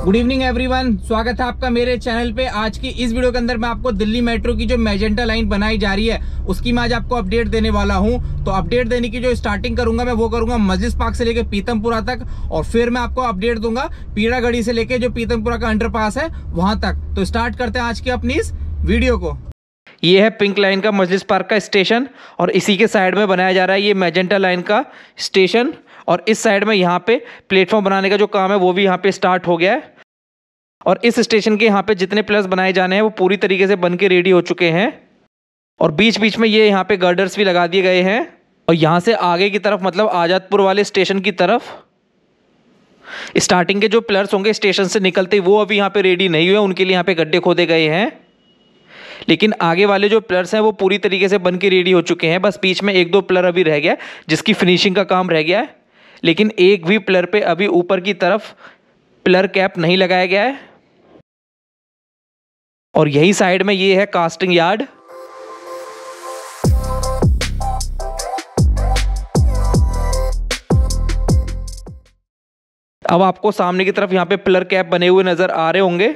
Good evening everyone, स्वागत है आपका मेरे चैनल पे। आज की इस वीडियो के अंदर मैं आपको दिल्ली मेट्रो की जो मैजेंटा लाइन बनाई जा रही है उसकी मैं आज आपको अपडेट देने वाला हूं। तो अपडेट देने की जो स्टार्टिंग करूंगा मैं वो करूंगा मस्जिद पार्क से लेके पीतमपुरा तक, और फिर मैं आपको अपडेट दूंगा पीड़ागढ़ी से लेके जो पीतमपुरा का अंडरपास है वहां तक। तो स्टार्ट करते हैं आज की अपनी इस वीडियो को। ये है पिंक लाइन का मस्जिद पार्क का स्टेशन और इसी के साइड में बनाया जा रहा है ये मैजेंटा लाइन का स्टेशन। और इस साइड में यहाँ पे प्लेटफॉर्म बनाने का जो काम है वो भी यहाँ पे स्टार्ट हो गया है। और इस स्टेशन के यहाँ पे जितने पिलर्स बनाए जाने हैं वो पूरी तरीके से बन के रेडी हो चुके हैं। और बीच बीच में ये यहाँ पे गर्डर्स भी लगा दिए गए हैं। और यहाँ से आगे की तरफ मतलब आज़ादपुर वाले स्टेशन की तरफ स्टार्टिंग के जो पिलर्स होंगे स्टेशन से निकलते वो अभी यहाँ पे रेडी नहीं हुए, उनके लिए यहाँ पे गड्ढे खोदे गए हैं। लेकिन आगे वाले जो पिलर्स हैं वो पूरी तरीके से बन के रेडी हो चुके हैं। बस बीच में एक दो पिलर अभी रह गया जिसकी फिनिशिंग का काम रह गया है। लेकिन एक भी पिलर पे अभी ऊपर की तरफ पिलर कैप नहीं लगाया गया है। और यही साइड में ये है कास्टिंग यार्ड। अब आपको सामने की तरफ यहां पे पिलर कैप बने हुए नजर आ रहे होंगे।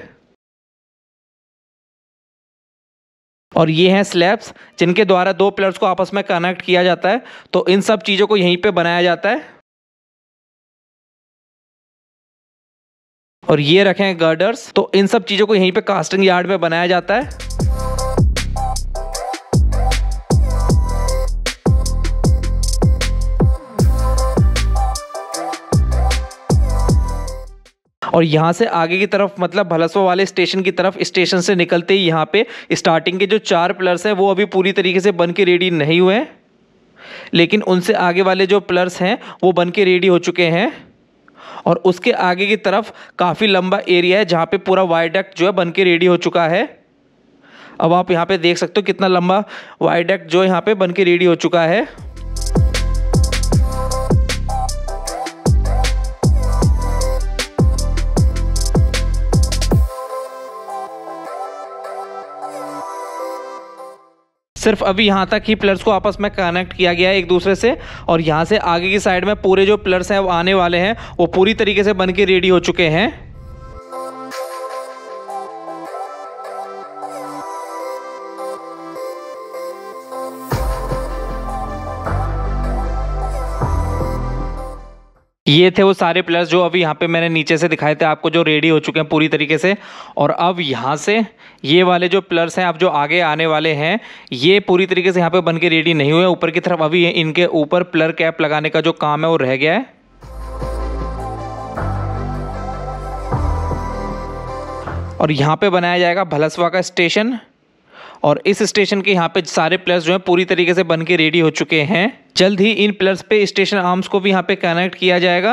और ये हैं स्लैब्स जिनके द्वारा दो पिलर्स को आपस में कनेक्ट किया जाता है। तो इन सब चीजों को यहीं पे बनाया जाता है। और ये रखे हैं गर्डर्स, तो इन सब चीजों को यहीं पे कास्टिंग यार्ड में बनाया जाता है। और यहां से आगे की तरफ मतलब भलसवा वाले स्टेशन की तरफ स्टेशन से निकलते ही यहाँ पे स्टार्टिंग के जो चार पिलर्स हैं वो अभी पूरी तरीके से बन के रेडी नहीं हुए हैं। लेकिन उनसे आगे वाले जो पिलर्स हैं वो बन के रेडी हो चुके हैं। और उसके आगे की तरफ काफ़ी लंबा एरिया है जहाँ पे पूरा वायडक्ट जो है बन के रेडी हो चुका है। अब आप यहाँ पे देख सकते हो कितना लंबा वायडक्ट जो यहाँ पे बन के रेडी हो चुका है। सिर्फ अभी यहाँ तक ही पिलर्स को आपस में कनेक्ट किया गया है एक दूसरे से। और यहाँ से आगे की साइड में पूरे जो पिलर्स हैं वो आने वाले हैं वो पूरी तरीके से बन के रेडी हो चुके हैं। ये थे वो सारे पिलर्स जो अभी यहाँ पे मैंने नीचे से दिखाए थे आपको, जो रेडी हो चुके हैं पूरी तरीके से। और अब यहाँ से ये वाले जो पिलर्स हैं अब जो आगे आने वाले हैं ये पूरी तरीके से यहाँ पे बन के रेडी नहीं हुए। ऊपर की तरफ अभी इनके ऊपर पिलर कैप लगाने का जो काम है वो रह गया है। और यहाँ पे बनाया जाएगा भलसवा का स्टेशन। और इस स्टेशन के यहाँ पे सारे पिलर्स जो हैं पूरी तरीके से बन के रेडी हो चुके हैं। जल्द ही इन पिलर्स पे स्टेशन आर्म्स को भी यहाँ पे कनेक्ट किया जाएगा।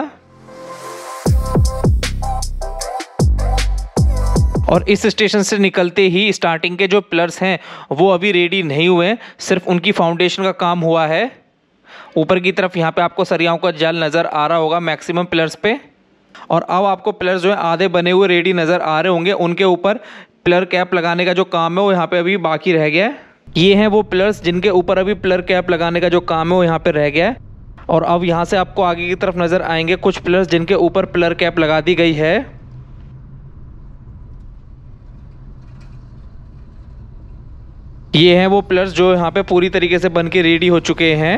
और इस स्टेशन से निकलते ही स्टार्टिंग के जो पिलर्स हैं वो अभी रेडी नहीं हुए हैं, सिर्फ उनकी फाउंडेशन का काम हुआ है। ऊपर की तरफ यहाँ पे आपको सरियाओं का जाल नज़र आ रहा होगा मैक्सिमम पिलर्स पे। और अब आपको पिलर्स जो है आधे बने हुए रेडी नज़र आ रहे होंगे, उनके ऊपर पिलर कैप लगाने का जो काम है वो यहाँ पे अभी बाकी रह गया है। ये हैं वो पिलर्स जिनके ऊपर अभी पिलर कैप लगाने का जो काम है वो यहाँ पे रह गया है। और अब यहाँ से आपको आगे की तरफ नज़र आएंगे कुछ पिलर्स जिनके ऊपर पिलर कैप लगा दी गई है। ये हैं वो पिलर्स जो यहाँ पे पूरी तरीके से बन के रेडी हो चुके हैं।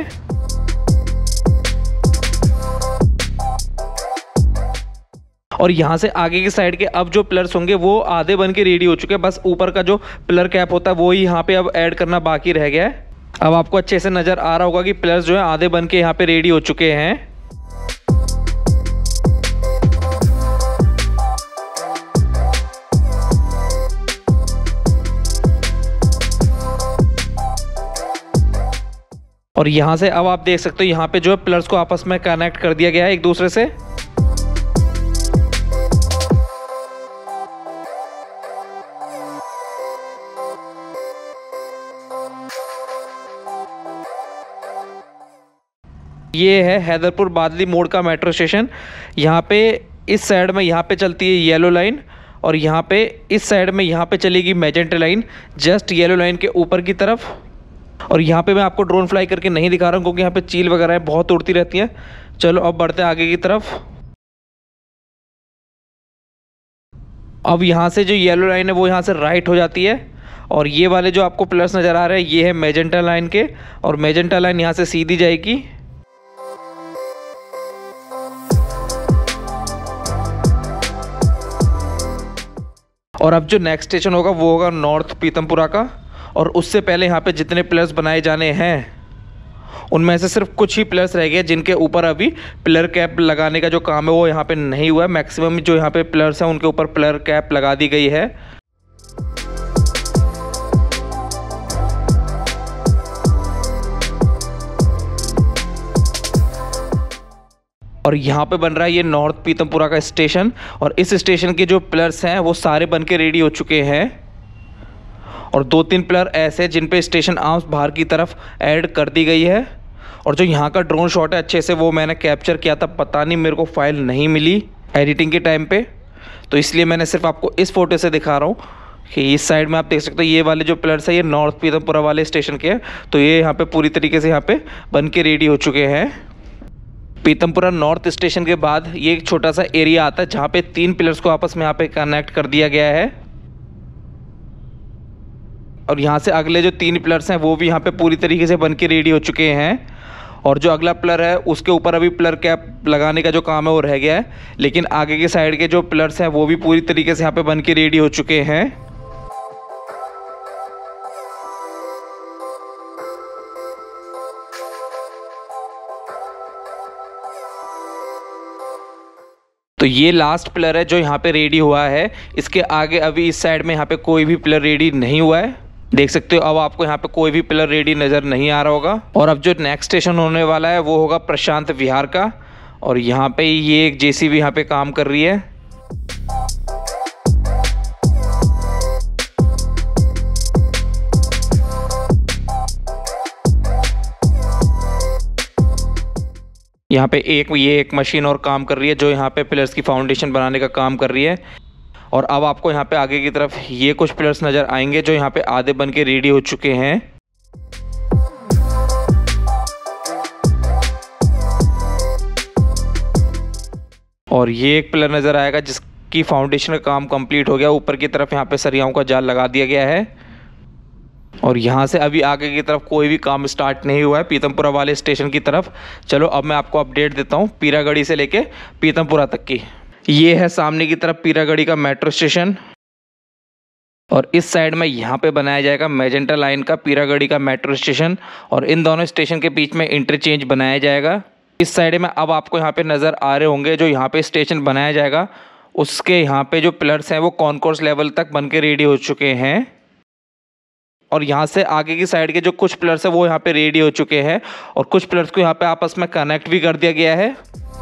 और यहाँ से आगे की साइड के अब जो पिलर्स होंगे वो आधे बन के रेडी हो चुके हैं। बस ऊपर का जो पिलर कैप होता है वो ही यहाँ पे अब ऐड करना बाकी रह गया है। अब आपको अच्छे से नज़र आ रहा होगा कि पिलर्स जो है आधे बन के यहाँ पे रेडी हो चुके हैं। और यहाँ से अब आप देख सकते हो यहाँ पे जो है पिलर्स को आपस में कनेक्ट कर दिया गया है एक दूसरे से। ये है हैदरपुर बादली मोड़ का मेट्रो स्टेशन। यहाँ पे इस साइड में यहाँ पे चलती है येलो लाइन और यहाँ पे इस साइड में यहाँ पे चलेगी magenta line, just yellow line के ऊपर की तरफ। और यहाँ पे मैं आपको ड्रोन फ्लाई करके नहीं दिखा रहा हूँ क्योंकि यहाँ पे चील वगैरह बहुत उड़ती रहती हैं। चलो अब बढ़ते हैं आगे की तरफ। अब यहाँ से जो येलो लाइन है वो यहाँ से राइट हो जाती है और ये वाले जो आपको पिलर्स नज़र आ रहे हैं ये है मैजेंटा लाइन के, और मैजेंटा लाइन यहाँ से सीधी जाएगी। और अब जो नेक्स्ट स्टेशन होगा वो होगा नॉर्थ पीतमपुरा का, और उससे पहले यहाँ पे जितने पिलर्स बनाए जाने हैं उनमें से सिर्फ कुछ ही पिलर्स रह गए जिनके ऊपर अभी पिलर कैप लगाने का जो काम है वो यहाँ पे नहीं हुआ है। मैक्सिमम जो यहाँ पे पिलर्स हैं उनके ऊपर पिलर कैप लगा दी गई है। और यहाँ पे बन रहा है ये नॉर्थ पीतमपुरा का स्टेशन, और इस स्टेशन के जो पिलर्स हैं वो सारे बन के रेडी हो चुके हैं, और 2-3 पिलर ऐसे जिन पे स्टेशन आर्म्स बाहर की तरफ ऐड कर दी गई है। और जो यहाँ का ड्रोन शॉट है अच्छे से वो मैंने कैप्चर किया था, पता नहीं मेरे को फाइल नहीं मिली एडिटिंग के टाइम पे, तो इसलिए मैंने सिर्फ आपको इस फोटो से दिखा रहा हूँ कि इस साइड में आप देख सकते हो ये वाले जो पिलर्स है ये नॉर्थ पीतमपुरा वाले स्टेशन के हैं। तो ये यहाँ पे पूरी तरीके से यहाँ पे बन के रेडी हो चुके हैं। पीतमपुरा नॉर्थ स्टेशन के बाद ये एक छोटा सा एरिया आता है जहाँ पे 3 पिलर्स को आपस में यहाँ पे कनेक्ट कर दिया गया है, और यहाँ से अगले जो 3 पिलर्स हैं वो भी यहाँ पे पूरी तरीके से बन के रेडी हो चुके हैं। और जो अगला पिलर है उसके ऊपर अभी पिलर कैप लगाने का जो काम है वो रह गया है, लेकिन आगे के साइड के जो पिलर्स हैं वो भी पूरी तरीके से यहाँ पे बन के रेडी हो चुके हैं। तो ये लास्ट पिलर है जो यहाँ पे रेडी हुआ है। इसके आगे अभी इस साइड में यहाँ पे कोई भी पिलर रेडी नहीं हुआ है, देख सकते हो। अब आपको यहाँ पे कोई भी पिलर रेडी नज़र नहीं आ रहा होगा। और अब जो नेक्स्ट स्टेशन होने वाला है वो होगा प्रशांत विहार का, और यहाँ पे ये एक जेसीबी यहाँ पे काम कर रही है। यहाँ पे ये एक मशीन और काम कर रही है जो यहाँ पे पिलर्स की फाउंडेशन बनाने का काम कर रही है। और अब आपको यहाँ पे आगे की तरफ ये कुछ पिलर्स नज़र आएंगे जो यहाँ पे आधे बन के रेडी हो चुके हैं। और ये एक पिलर नज़र आएगा जिसकी फाउंडेशन का काम कंप्लीट हो गया। ऊपर की तरफ यहाँ पे सरियाओं का जाल लगा दिया गया है, और यहाँ से अभी आगे की तरफ कोई भी काम स्टार्ट नहीं हुआ है पीतमपुरा वाले स्टेशन की तरफ। चलो अब मैं आपको अपडेट देता हूँ पीरागढ़ी से लेके पीतमपुरा तक की। ये है सामने की तरफ पीरागढ़ी का मेट्रो स्टेशन, और इस साइड में यहाँ पे बनाया जाएगा मैजेंटा लाइन का पीरागढ़ी का मेट्रो स्टेशन, और इन दोनों स्टेशन के बीच में इंटरचेंज बनाया जाएगा। इस साइड में अब आपको यहाँ पे नज़र आ रहे होंगे जो यहाँ पे स्टेशन बनाया जाएगा उसके यहाँ पे जो पिलर्स हैं वो कॉन्कोर्स लेवल तक बन के रेडी हो चुके हैं। और यहाँ से आगे की साइड के जो कुछ पिलर्स हैं वो यहाँ पे रेडी हो चुके हैं, और कुछ पिलर्स को यहाँ पे आपस में कनेक्ट भी कर दिया गया है।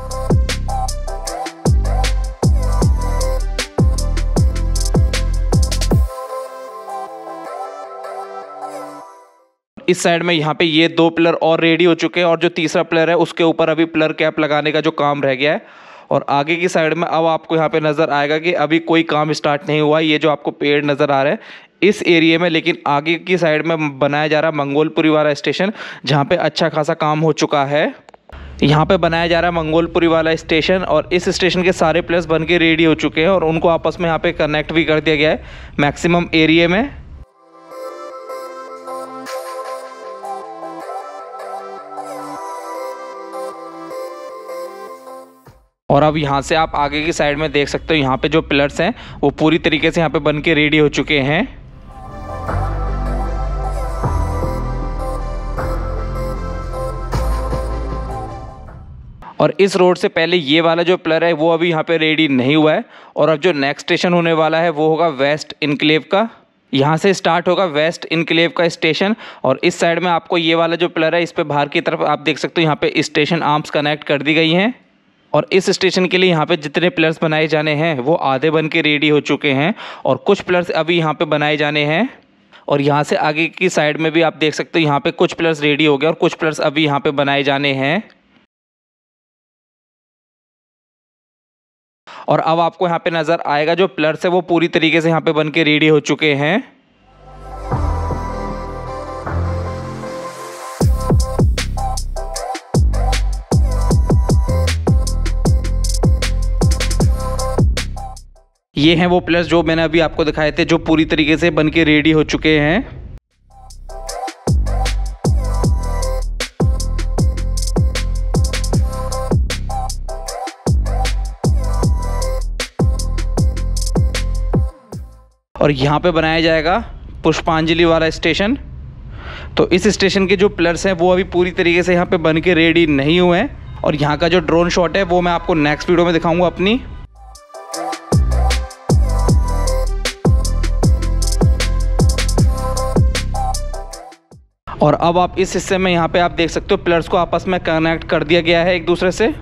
इस साइड में यहाँ पे ये 2 पिलर और रेडी हो चुके हैं, और जो तीसरा पिलर है उसके ऊपर अभी पिलर कैप लगाने का जो काम रह गया है। और आगे की साइड में अब आपको यहाँ पे नज़र आएगा कि अभी कोई काम स्टार्ट नहीं हुआ। ये जो आपको पेड़ नज़र आ रहा है इस एरिया में, लेकिन आगे की साइड में बनाया जा रहा है मंगोलपुरी वाला स्टेशन जहाँ पे अच्छा खासा काम हो चुका है। यहाँ पे बनाया जा रहा है मंगोलपुरी वाला स्टेशन, और इस स्टेशन के सारे पिलर्स बन के रेडी हो चुके हैं, और उनको आपस में यहाँ पे कनेक्ट भी कर दिया गया है मैक्सिमम एरिया में। और अब यहाँ से आप आगे की साइड में देख सकते हो यहाँ पे जो पिलर्स हैं वो पूरी तरीके से यहाँ पे बन के रेडी हो चुके हैं। और इस रोड से पहले ये वाला जो पिलर है वो अभी यहाँ पे रेडी नहीं हुआ है। और अब जो नेक्स्ट स्टेशन होने वाला है वो होगा वेस्ट इनक्लेव का। यहाँ से स्टार्ट होगा वेस्ट इनक्लेव का स्टेशन, और इस साइड में आपको ये वाला जो पिलर है इस पे बाहर की तरफ आप देख सकते हो यहाँ पे स्टेशन आर्म्स कनेक्ट कर दी गई हैं। और इस स्टेशन के लिए यहाँ पे जितने पिलर्स बनाए जाने हैं वो आधे बन के रेडी हो चुके हैं, और कुछ पिलर्स अभी यहाँ पे बनाए जाने हैं। और यहाँ से आगे की साइड में भी आप देख सकते हो यहाँ पे कुछ पिलर्स रेडी हो गए और कुछ पिलर्स अभी यहाँ पे बनाए जाने हैं। और अब आपको यहाँ पे नज़र आएगा जो पिलर्स है वो पूरी तरीके से यहाँ पे बन के रेडी हो चुके हैं। ये हैं वो पिलर्स जो मैंने अभी आपको दिखाए थे, जो पूरी तरीके से बन के रेडी हो चुके हैं। और यहाँ पे बनाया जाएगा पुष्पांजलि वाला स्टेशन। तो इस स्टेशन के जो पिलर्स हैं वो अभी पूरी तरीके से यहाँ पे बन के रेडी नहीं हुए हैं। और यहाँ का जो ड्रोन शॉट है वो मैं आपको नेक्स्ट वीडियो में दिखाऊंगा अपनी। और अब आप इस हिस्से में यहाँ पे आप देख सकते हो पिलर्स को आपस में कनेक्ट कर दिया गया है एक दूसरे से।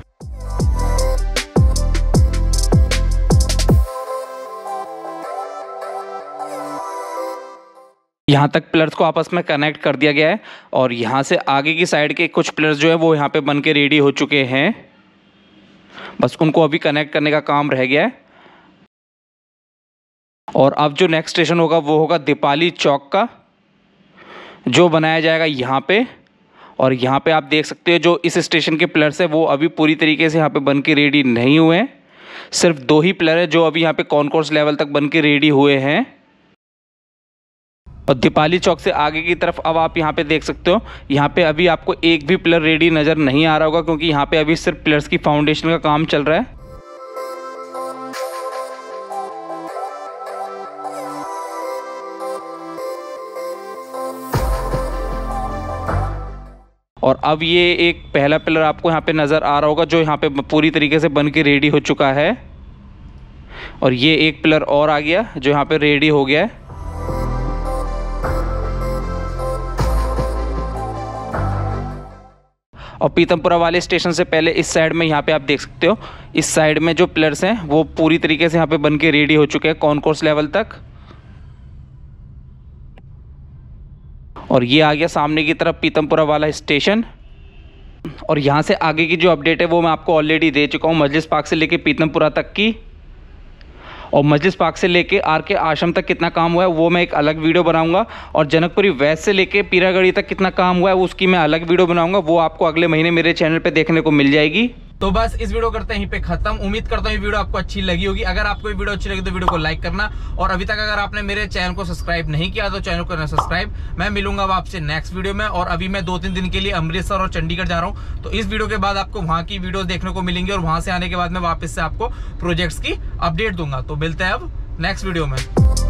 यहाँ तक पिलर्स को आपस में कनेक्ट कर दिया गया है। और यहाँ से आगे की साइड के कुछ पिलर्स जो है वो यहाँ पे बन के रेडी हो चुके हैं, बस उनको अभी कनेक्ट करने का काम रह गया है। और अब जो नेक्स्ट स्टेशन होगा वो होगा दीपाली चौक का, जो बनाया जाएगा यहाँ पे। और यहाँ पे आप देख सकते हो जो इस स्टेशन के पिलर्स है वो अभी पूरी तरीके से यहाँ पे बन के रेडी नहीं हुए हैं। सिर्फ 2 ही पिलर है जो अभी यहाँ पे कॉन्कोर्स लेवल तक बन के रेडी हुए हैं। और दीपाली चौक से आगे की तरफ अब आप यहाँ पे देख सकते हो, यहाँ पे अभी आपको एक भी पिलर रेडी नज़र नहीं आ रहा होगा, क्योंकि यहाँ पे अभी सिर्फ पिलर्स की फाउंडेशन का काम चल रहा है। और अब ये एक पहला पिलर आपको यहाँ पे नज़र आ रहा होगा जो यहाँ पे पूरी तरीके से बन के रेडी हो चुका है। और ये एक पिलर और आ गया जो यहाँ पे रेडी हो गया है। और पीतमपुरा वाले स्टेशन से पहले इस साइड में यहाँ पे आप देख सकते हो, इस साइड में जो पिलर्स हैं वो पूरी तरीके से यहाँ पे बन के रेडी हो चुके हैं कॉन्कोर्स लेवल तक। और ये आ गया सामने की तरफ पीतमपुरा वाला स्टेशन। और यहाँ से आगे की जो अपडेट है वो मैं आपको ऑलरेडी दे चुका हूँ, मजलिस पार्क से लेके पीतमपुरा तक की। और मजलिस पार्क से लेके आरके आश्रम तक कितना काम हुआ है वो मैं एक अलग वीडियो बनाऊंगा। और जनकपुरी वेस्ट से लेके पीरागढ़ी तक कितना काम हुआ है उसकी मैं अलग वीडियो बनाऊंगा, वो आपको अगले महीने मेरे चैनल पे देखने को मिल जाएगी। तो बस इस वीडियो करते हैं यहीं पे खत्म। उम्मीद करता हूँ ये वीडियो आपको अच्छी लगी होगी। अगर आपको ये वीडियो अच्छी लगी तो वीडियो को लाइक करना। और अभी तक अगर आपने मेरे चैनल को सब्सक्राइब नहीं किया तो चैनल को करना सब्सक्राइब। मैं मिलूंगा अब आपसे नेक्स्ट वीडियो में। और अभी मैं 2-3 दिन के लिए अमृतसर और चंडीगढ़ जा रहा हूँ, तो इस वीडियो के बाद आपको वहां की वीडियो देखने को मिलेंगी। और वहां से आने के बाद मैं वापस से आपको प्रोजेक्ट्स की अपडेट दूंगा। तो मिलते हैं अब नेक्स्ट वीडियो में।